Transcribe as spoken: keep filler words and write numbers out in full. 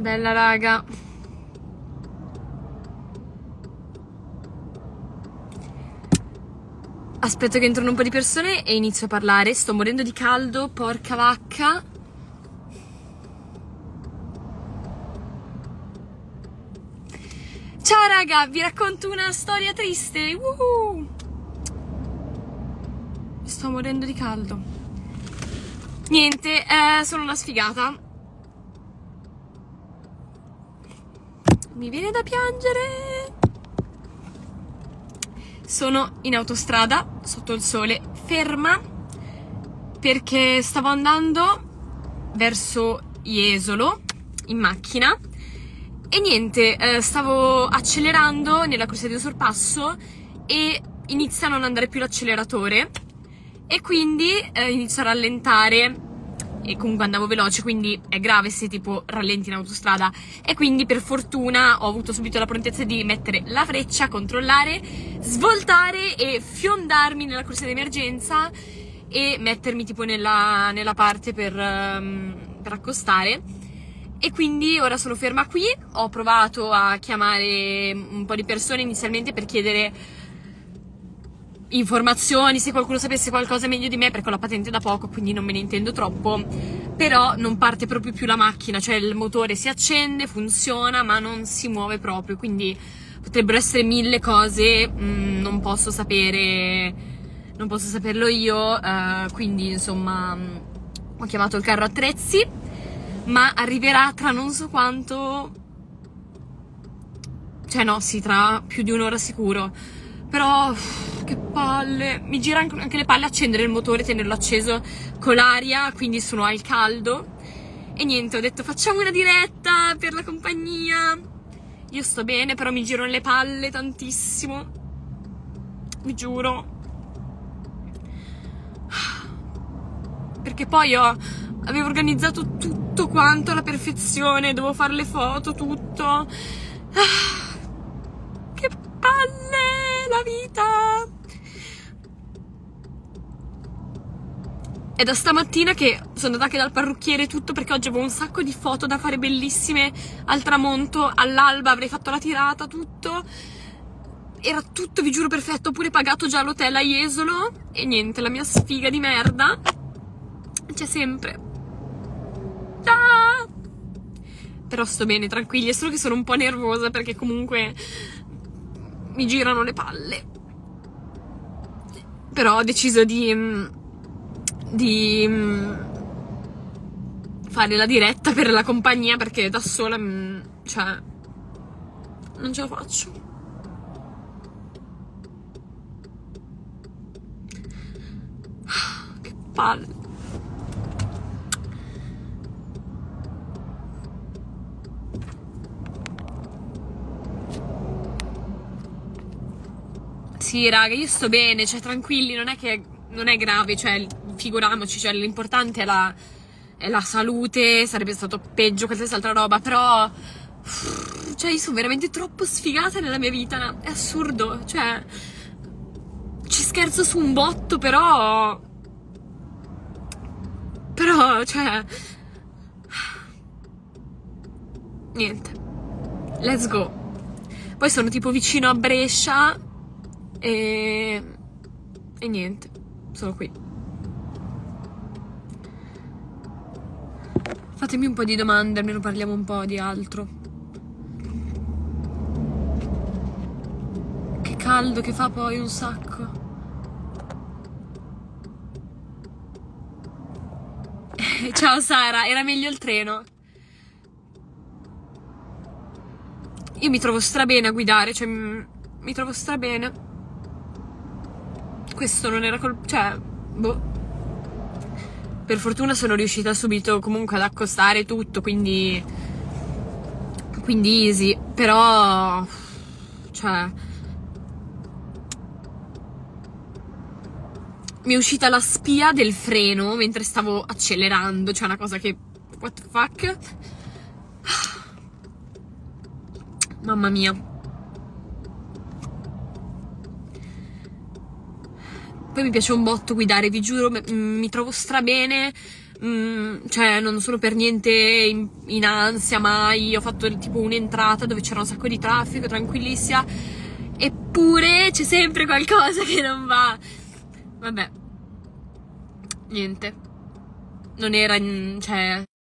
Bella raga. Aspetto che entrano un po' di persone e inizio a parlare. Sto morendo di caldo, porca vacca. Ciao raga, vi racconto una storia triste. Woohoo! Sto morendo di caldo. Niente, eh, sono una sfigata. Mi viene da piangere. Sono in autostrada, sotto il sole, ferma, perché stavo andando verso Jesolo in macchina e niente, eh, stavo accelerando nella corsia di sorpasso e inizia a non andare più l'acceleratore e quindi eh, inizio a rallentare e comunque andavo veloce, quindi è grave se tipo rallenti in autostrada, e quindi per fortuna ho avuto subito la prontezza di mettere la freccia, controllare, svoltare e fiondarmi nella corsia d'emergenza e mettermi tipo nella, nella parte per, um, per accostare. E quindi ora sono ferma qui. Ho provato a chiamare un po' di persone inizialmente per chiedere informazioni, se qualcuno sapesse qualcosa meglio di me, perché ho la patente da poco, quindi non me ne intendo troppo, però non parte proprio più la macchina, cioè il motore si accende, funziona, ma non si muove proprio, quindi potrebbero essere mille cose, mh, non posso sapere, non posso saperlo io, uh, quindi insomma mh, ho chiamato il carro attrezzi, ma arriverà tra non so quanto, cioè no, sì, tra più di un'ora sicuro. Però, uff, che palle, mi gira anche le palle accendere il motore, tenerlo acceso con l'aria, quindi sono al caldo. E niente, ho detto facciamo una diretta per la compagnia. Io sto bene, però mi girano le palle tantissimo, vi giuro. Perché poi ho, avevo organizzato tutto quanto alla perfezione, dovevo fare le foto, tutto. Che palle! La vita. È da stamattina che sono andata anche dal parrucchiere e tutto, perché oggi avevo un sacco di foto da fare bellissime al tramonto, all'alba avrei fatto la tirata, tutto era tutto, vi giuro, perfetto. Ho pure pagato già l'hotel a Jesolo e niente, la mia sfiga di merda c'è sempre. Ah! Però sto bene, tranquilli, è solo che sono un po' nervosa perché comunque mi girano le palle. Però ho deciso di di fare la diretta per la compagnia, perché da sola cioè non ce la faccio. Che palle. Sì, raga, io sto bene, cioè tranquilli, non è che non è grave, cioè figuriamoci, cioè l'importante è la, è la salute, sarebbe stato peggio qualsiasi altra roba, però cioè io sono veramente troppo sfigata nella mia vita, è assurdo, cioè ci scherzo su un botto, però però cioè niente, let's go. Poi sono tipo vicino a Brescia e, e niente, sono qui. Fatemi un po' di domande, almeno parliamo un po' di altro. Che caldo che fa poi, un sacco. Ciao Sara, era meglio il treno. Io mi trovo strabene a guidare, cioè mi trovo strabene. Questo non era col... cioè, boh. Per fortuna sono riuscita subito comunque ad accostare tutto, quindi... quindi easy. Però... cioè... mi è uscita la spia del freno mentre stavo accelerando, cioè una cosa che... what the fuck? Mamma mia. Poi mi piace un botto guidare, vi giuro, mi trovo strabene, mm, cioè non sono per niente in, in ansia mai, ho fatto tipo un'entrata dove c'era un sacco di traffico, tranquillissima, eppure c'è sempre qualcosa che non va. Vabbè, niente, non era, in, cioè...